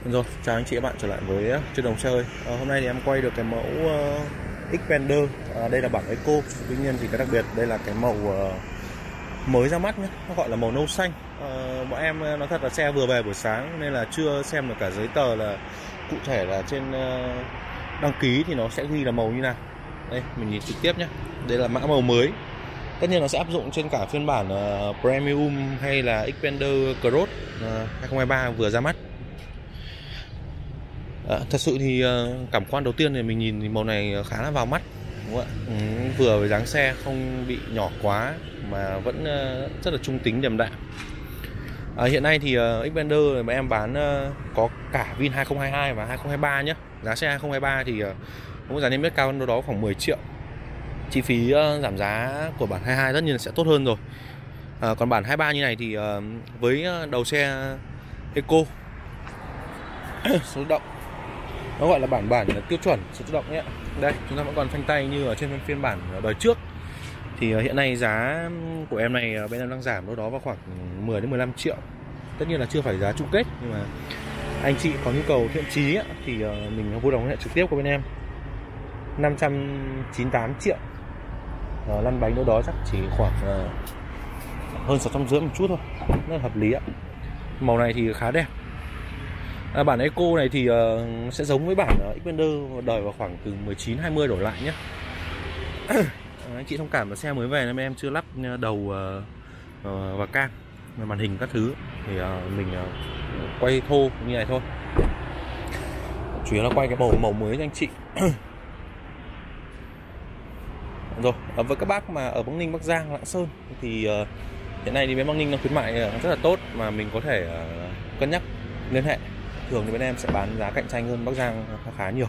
Rồi, chào anh chị các bạn trở lại với trên đồng xe ơi. Hôm nay thì em quay được cái mẫu Xpander. Đây là bản Eco. Tuy nhiên thì cái đặc biệt đây là cái màu mới ra mắt nhé. Nó gọi là màu nâu xanh. Bọn em nói thật là xe vừa về buổi sáng nên là chưa xem được cả giấy tờ là cụ thể là trên đăng ký thì nó sẽ ghi là màu như nào. Đây, mình nhìn trực tiếp nhé. Đây là mã màu mới. Tất nhiên nó sẽ áp dụng trên cả phiên bản Premium hay là Xpander Cross 2023 vừa ra mắt. Thật sự thì cảm quan đầu tiên thì mình nhìn thì màu này khá là vào mắt, đúng không ạ? Vừa với dáng xe không bị nhỏ quá mà vẫn rất là trung tính điềm đạm. Hiện nay thì Xpander mà em bán có cả VIN 2022 và 2023 nhé. Giá xe 2023 thì có giá niêm yết cao hơn đâu đó khoảng 10 triệu. Chi phí giảm giá của bản 22 tất nhiên sẽ tốt hơn rồi. Còn bản 23 như này thì với đầu xe Eco số tự động, nó gọi là bản tiêu chuẩn số tự động nhé. Đây, chúng ta vẫn còn phanh tay như ở trên phiên bản đời trước. Thì hiện nay giá của em này bên em đang giảm đâu đó vào khoảng 10 đến 15 triệu. Tất nhiên là chưa phải giá chung kết, nhưng mà anh chị có nhu cầu thiện chí thì mình vui lòng liên hệ trực tiếp của bên em. 598 triệu. Lăn bánh đâu đó chắc chỉ khoảng hơn 650 một chút thôi, rất là hợp lý ạ. Màu này thì khá đẹp. Bản Eco này thì sẽ giống với bản Xpander đời vào khoảng từ 19-20 đổ lại nhé. Anh chị thông cảm là xe mới về nên em chưa lắp đầu và cam, màn hình các thứ thì mình quay thô như này thôi. Chủ yếu là quay cái màu mới cho anh chị. Rồi, với các bác mà ở Bắc Ninh, Bắc Giang, Lạng Sơn thì hiện nay thì bên Bắc Ninh đang khuyến mại rất là tốt mà mình có thể cân nhắc liên hệ. Thường thì bên em sẽ bán giá cạnh tranh hơn Bắc Giang khá nhiều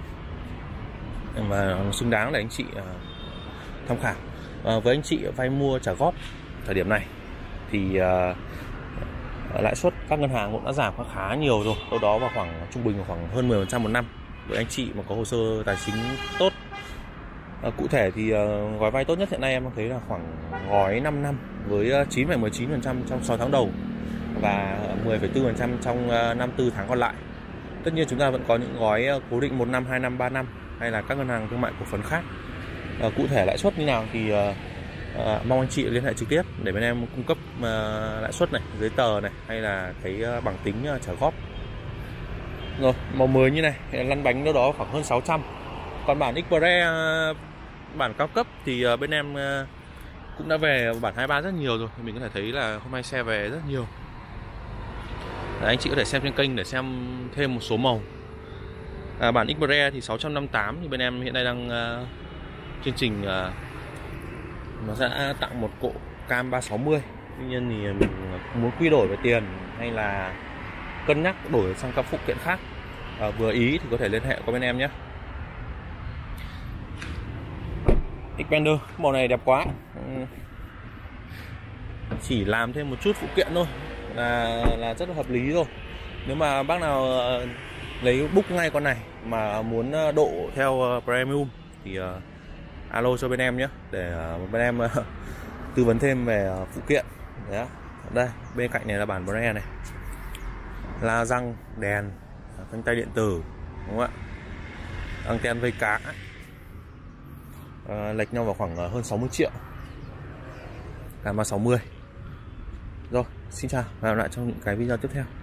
và xứng đáng để anh chị tham khảo. Với anh chị vay mua trả góp thời điểm này thì lãi suất các ngân hàng cũng đã giảm khá nhiều rồi, đâu đó vào khoảng trung bình khoảng hơn 10% một năm. Với anh chị mà có hồ sơ tài chính tốt, cụ thể thì gói vay tốt nhất hiện nay em thấy là khoảng gói 5 năm với 9,19% trong 6 tháng đầu và 10,4% trong 54 tháng còn lại. Tất nhiên chúng ta vẫn có những gói cố định 1 năm, 2 năm, 3 năm hay là các ngân hàng thương mại cổ phần khác. Cụ thể lãi suất như nào thì mong anh chị liên hệ trực tiếp để bên em cung cấp lãi suất này, giấy tờ này hay là cái bằng tính trả góp. Rồi, màu mới như này, lăn bánh đâu đó khoảng hơn 600. Còn bản Xpander bản cao cấp thì bên em cũng đã về bản 23 rất nhiều rồi. Mình có thể thấy là hôm nay xe về rất nhiều. Đấy, anh chị có thể xem trên kênh để xem thêm một số màu. Bản Xpander thì 658 thì bên em hiện nay đang chương trình nó sẽ tặng một cộ cam 360. Tuy nhiên thì mình muốn quy đổi về tiền hay là cân nhắc đổi sang các phụ kiện khác vừa ý thì có thể liên hệ qua bên em nhé. Xpander màu này đẹp quá, chỉ làm thêm một chút phụ kiện thôi là rất là hợp lý rồi. Nếu mà bác nào lấy book ngay con này mà muốn độ theo Premium thì alo cho bên em nhé, để bên em tư vấn thêm về phụ kiện. Đấy, đây bên cạnh này là bản Brand này, la răng, đèn, phanh tay điện tử, đúng không ạ, anten vây cá, lệch nhau vào khoảng hơn 60 triệu, cam 360. Rồi, xin chào và hẹn gặp lại trong những cái video tiếp theo.